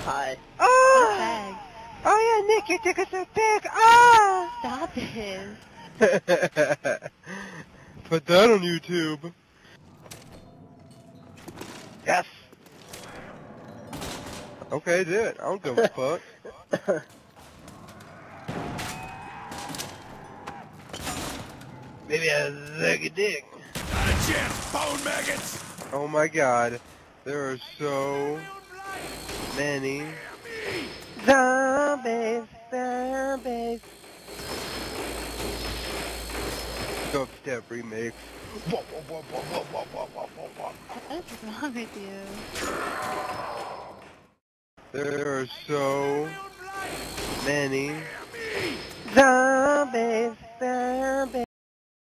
Hi. Oh! Bag. Oh yeah, Nick, your dick is so big! Ah! Stop it. Put that on YouTube. Yes! Okay, do it. I don't give a fuck. Maybe I suck a dick. Not a chance, bone maggots! Oh my god. There are so many zombies, zombies. Dubstep remix. What is wrong with you? There are so many zombies, zombies.